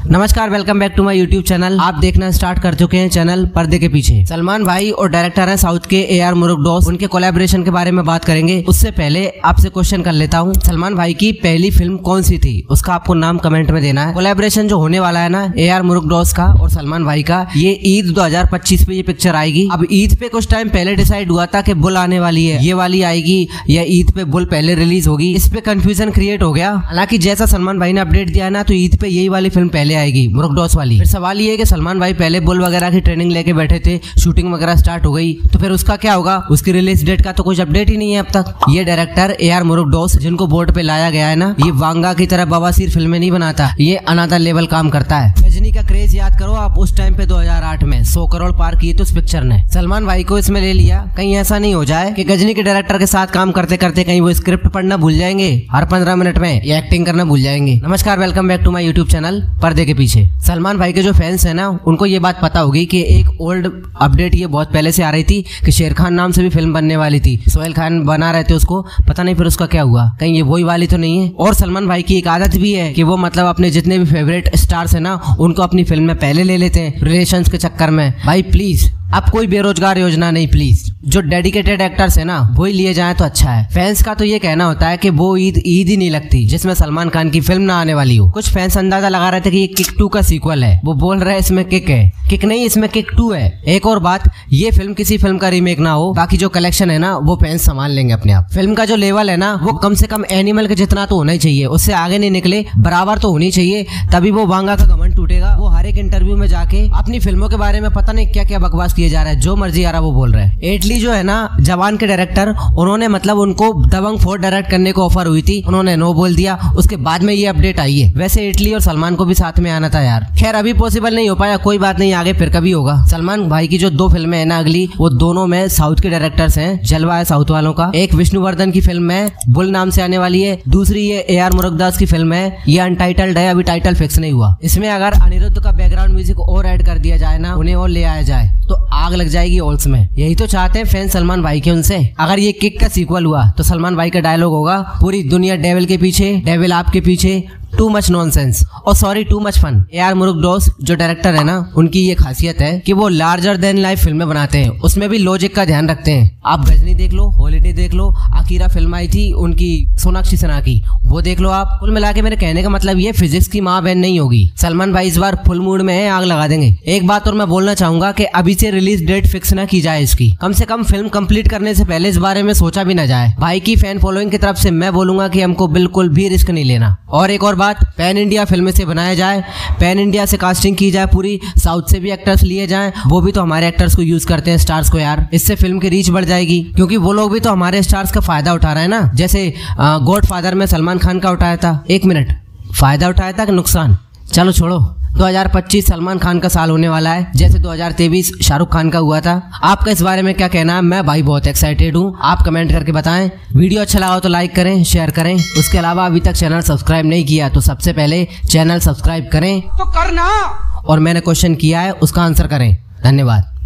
नमस्कार, welcome back to my YouTube channel. आप देखना स्टार्ट कर चुके हैं चैनल पर्दे के पीछे। सलमान भाई और डायरेक्टर हैं साउथ के AR मुरुगदोस, उनके कोलैबोरेशन के बारे में बात करेंगे। उससे पहले आपसे क्वेश्चन कर लेता हूं, सलमान भाई की पहली फिल्म कौन सी थी, उसका आपको नाम कमेंट में देना है। कोलैबोरेशन जो होने वाला है ना AR मुरुगदोस का और सलमान भाई का, ये ईद 2025 पे ये पिक्चर आएगी। अब ईद पे कुछ टाइम पहले डिसाइड हुआ था कि बुल आने वाली है, ये वाली आएगी या ईद पे बुल पहले रिलीज होगी। इस पे कंफ्यूजन क्रिएट हो गया। हालांकि जैसा सलमान भाई ने अपडेट दिया है ना, तो ईद पे यही वाली फिल्म पहले आएगी, मुरुगदोस वाली। फिर सवाल ये है कि सलमान भाई पहले बुल वगैरह की ट्रेनिंग लेके बैठे थे, शूटिंग वगैरह स्टार्ट हो गई, तो फिर उसका क्या होगा? उसकी रिलीज डेट का तो कुछ अपडेट ही नहीं है अब तक। ये डायरेक्टर AR मुरुगदोस, जिनको बोर्ड पे लाया गया है ना, ये वांगा की तरह बवासीर फिल्में नहीं बनाता, ये अनदर लेवल काम करता है। गजनी का क्रेज याद करो आप, उस टाइम पे 2008 में 100 करोड़ पार किए तो उस पिक्चर ने। सलमान भाई को इसमें ले लिया, कहीं ऐसा नहीं हो जाए कि गजनी के डायरेक्टर के साथ काम करते करते कहीं वो स्क्रिप्ट पढ़ना भूल जाएंगे हर 15 मिनट में, या एक्टिंग करना भूल जाएंगे। नमस्कार, welcome back to my YouTube channel पर्दे के पीछे। सलमान भाई के जो फैंस है ना, उनको ये बात पता होगी कि एक ओल्ड अपडेट ये बहुत पहले से आ रही थी कि शेर खान नाम से भी फिल्म बनने वाली थी। सोहेल खान बना रहे थे उसको, पता नहीं फिर उसका क्या हुआ, कहीं ये वही वाली तो नहीं है। और सलमान भाई की एक आदत भी है कि वो मतलब अपने जितने भी फेवरेट स्टार्स है ना, उनको अपनी फिल्म में पहले ले लेते हैं रिलेशंस के चक्कर में। भाई प्लीज, अब कोई बेरोजगार योजना नहीं, प्लीज जो डेडिकेटेड एक्टर्स है ना वही लिए जाए तो अच्छा है। फैंस का तो ये कहना होता है कि वो ईद ही नहीं लगती जिसमें सलमान खान की फिल्म ना आने वाली हो। कुछ फैंस अंदाजा लगा रहे थे कि ये किक 2 का सीक्वल है, वो बोल रहे हैं इसमें किक है। किक नहीं, इसमें किक 2 है। एक और बात, ये फिल्म किसी फिल्म का रीमेक ना हो, बाकी जो कलेक्शन है ना वो फैंस संभाल लेंगे अपने आप। फिल्म का जो लेवल है ना, वो कम से कम एनिमल के जितना तो होना ही चाहिए, उससे आगे नहीं निकले, बराबर तो होनी चाहिए, तभी वो वांगा का घमंड टूटेगा। वो हर एक इंटरव्यू में जाके अपनी फिल्मों के बारे में पता नहीं क्या क्या बकवास किए जा रहा है, जो मर्जी आ रहा वो बोल रहे हैं। एटली जो है ना जवान के डायरेक्टर, उन्होंने मतलब उनको दबंग 4 डायरेक्ट करने को ऑफर हुई थी, उन्होंने नो बोल दिया। उसके बाद में ये अपडेट आई है। वैसे एटली और सलमान को भी साथ में आना था यार, खैर अभी पॉसिबल नहीं हो पाया, कोई बात नहीं, आगे फिर कभी होगा। सलमान भाई की जो 2 फिल्में है ना अगली, वो दोनों में साउथ के डायरेक्टर्स हैं, जलवा है साउथ वालों का। एक विष्णुवर्धन की फिल्म है, बुल नाम से आने वाली है। दूसरी ये AR मुरुगदोस की फिल्म है, ये अनटाइटल्ड है, अभी टाइटल फिक्स नहीं हुआ। इसमें अगर अनिरुद्ध का बैकग्राउंड म्यूजिक और ऐड कर दिया जाए ना, उन्हें और ले आया जाए, तो आग लग जाएगी ऑल्स में। यही तो चाहते हैं फैन सलमान भाई के उनसे। अगर ये किक का सीक्वल हुआ तो सलमान भाई का डायलॉग होगा, पूरी दुनिया डेविल के पीछे, डेविल आपके पीछे, टू मच नॉनसेंस और sorry too much fun. AR Murugadoss जो डायरेक्टर है ना, उनकी ये खासियत है कि वो लार्जर देन लाइफ फिल्में बनाते हैं, उसमें भी लॉजिक का ध्यान रखते हैं। आप गजनी देख लो, हॉलीडे देख लो, आकिरा फिल्म आई थी उनकी सोनाक्षी सिन्हा की, वो देख लो आप। कुल मिला के मेरे कहने का मतलब ये फिजिक्स की माँ बहन नहीं होगी। सलमान भाई इस बार फुल मूड में है, आग लगा देंगे। एक बात और मैं बोलना चाहूंगा कि अभी से रिलीज डेट फिक्स ना की जाए इसकी, कम से कम फिल्म कंप्लीट करने से पहले इस बारे में सोचा भी ना जाए। भाई की फैन फॉलोइंग की तरफ से मैं बोलूंगा कि हमको बिल्कुल भी रिस्क नहीं लेना। और एक और बात, पैन इंडिया फिल्म से बनाया जाए, पैन इंडिया से कास्टिंग की जाए पूरी, साउथ से भी एक्टर्स लिए जाएं, वो भी तो हमारे एक्टर्स को यूज करते हैं, स्टार्स को यार। इससे फिल्म की रीच बढ़ जाएगी, क्योंकि वो लोग भी तो हमारे स्टार्स का फायदा उठा रहे हैं ना। जैसे गॉडफादर में सलमान खान का उठाया था, 1 मिनट, फायदा उठाया था कि नुकसान? चलो छोड़ो, 2025 सलमान खान का साल होने वाला है, जैसे 2023 शाहरुख खान का हुआ था। आपका इस बारे में क्या कहना है? मैं भाई बहुत एक्साइटेड हूँ, आप कमेंट करके बताएं। वीडियो अच्छा लगा हो तो लाइक करें, शेयर करें। उसके अलावा अभी तक चैनल सब्सक्राइब नहीं किया तो सबसे पहले चैनल सब्सक्राइब करें तो करना, और मैंने क्वेश्चन किया है उसका आंसर करें। धन्यवाद।